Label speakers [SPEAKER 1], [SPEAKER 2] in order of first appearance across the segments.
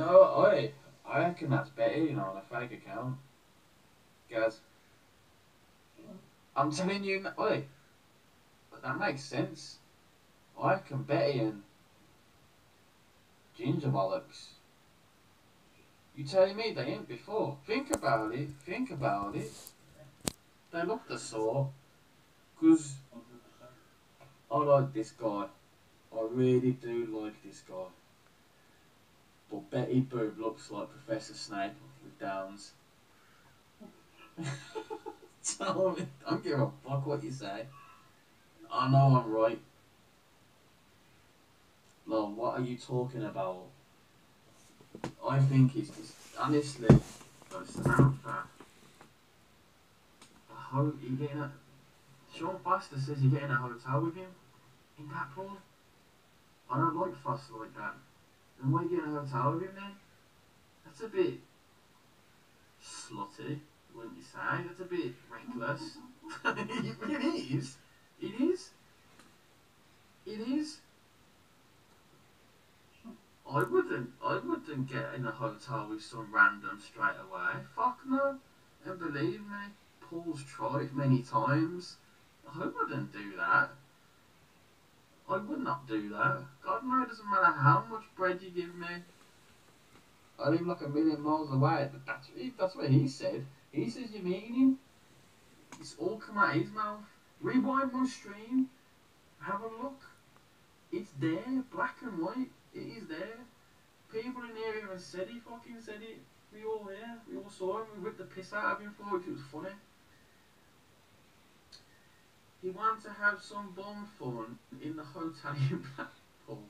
[SPEAKER 1] No, I reckon that's better, on a fake account. Guys, I'm telling you, oi, that makes sense. I reckon Betty and Ginger Bollocks. You telling me they ain't before? Think about it, think about it. They look the sort, because I like this guy. I really do like this guy. But Betty Boop looks like Professor Snape with Downs. Tell me, I don't give a fuck what you say. I know I'm right. Lol, what are you talking about? I think it's honestly, Samantha. I hope you getting a. Sean Foster says you're getting a hotel with him in that pool. I don't like Foster like that. And why are you getting a hotel with him then? That's a bit slutty, wouldn't you say? That's a bit reckless. It is. It is. It is. I wouldn't get in a hotel with some random straight away. Fuck no. And believe me, Paul's tried many times. I wouldn't do that. I would not do that. God no, it doesn't matter how much bread you give me. I live like a million miles away, but that's what he said. He says you're meeting him. It's all come out his mouth. Rewind my stream. Have a look. It's there, black and white. It is there. People in here even said he fucking said it. We all there. We all saw him. We whipped the piss out of him for it. It was funny. He wanted to have some bum fun in the hotel in Blackpool.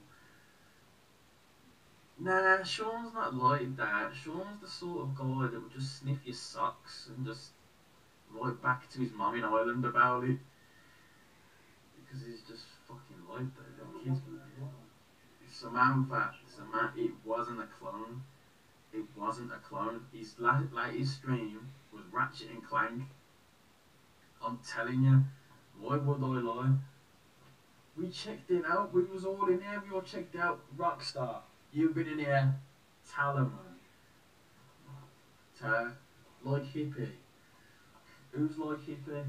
[SPEAKER 1] Nah, Sean's not like that. Sean's the sort of guy that would just sniff your socks and just write back to his mum in Ireland about it. Because he's just fucking like that. The kids can do it. Samantha, it wasn't a clone. It wasn't a clone. His latest stream was Ratchet and Clank. I'm telling you, why would I lie? We checked it out. We was all in there. We all checked out Rockstar. You've been in here, Talaman, like Hippie. Who's like Hippie?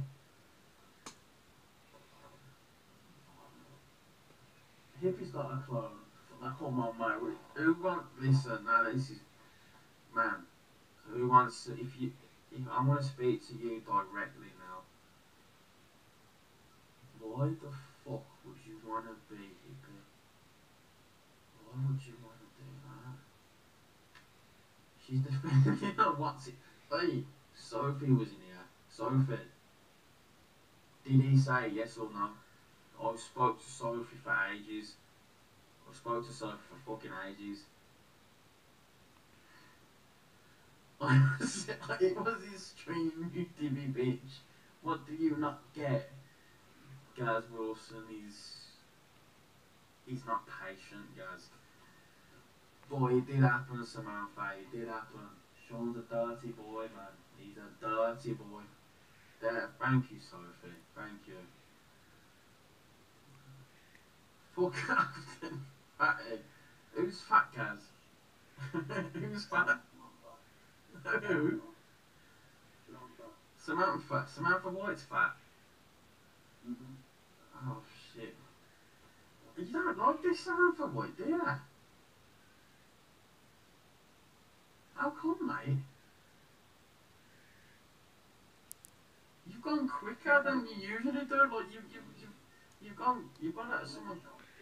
[SPEAKER 1] Hippie's not a clone. Come on, mate. Who wants? Listen, now this is man. Who wants? If I'm gonna speak to you directly now, why the fuck would you wanna be Hippie? Why would you wanna do that? She's defending what's it? Hey, Sophie was in here. Sophie, did he say yes or no? I spoke to Sophie for ages. I spoke to Sophie for fucking ages. It was his stream, you divvy bitch. What do you not get? Gaz Wilson he's not patient, Gaz. Boy, it did happen, Samantha. It did happen. Sean's a dirty boy, man. He's a dirty boy. There, thank you, Sophie. Thank you. Fuck off, then, fatty. Who's fat, Gaz? Who's fat? Who? Samantha. Samantha White's fat. Oh, shit. You don't like this Samantha White, do you? How come, mate? You've gone quicker than you usually do. Like, you've gone at someone.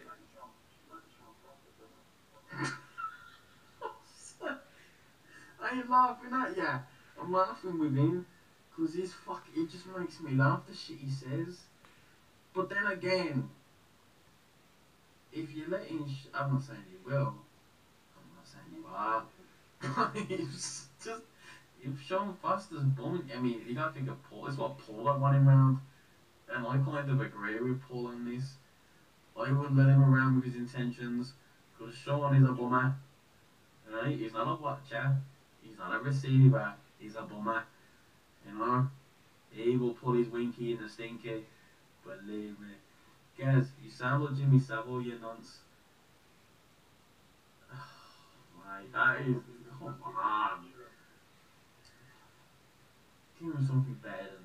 [SPEAKER 1] I ain't laughing at ya. I'm laughing with him. Because it just makes me laugh, the shit he says. But then again, if you're letting, I'm not saying you will. I'm not saying you are. But if Sean Foster's bumming, I mean, you gotta think of Paul. It's what Paul I want him round. And I kind of agree with Paul on this. I wouldn't let him around with his intentions. Because Sean is a bummer. Right? He's not a watcher. He's not a receiver. He's a bummer. You know? He will pull his winky in the stinky. Believe me. Guys, you sound like Jimmy Savile, you nonce. Like, that is, come on. Give me something better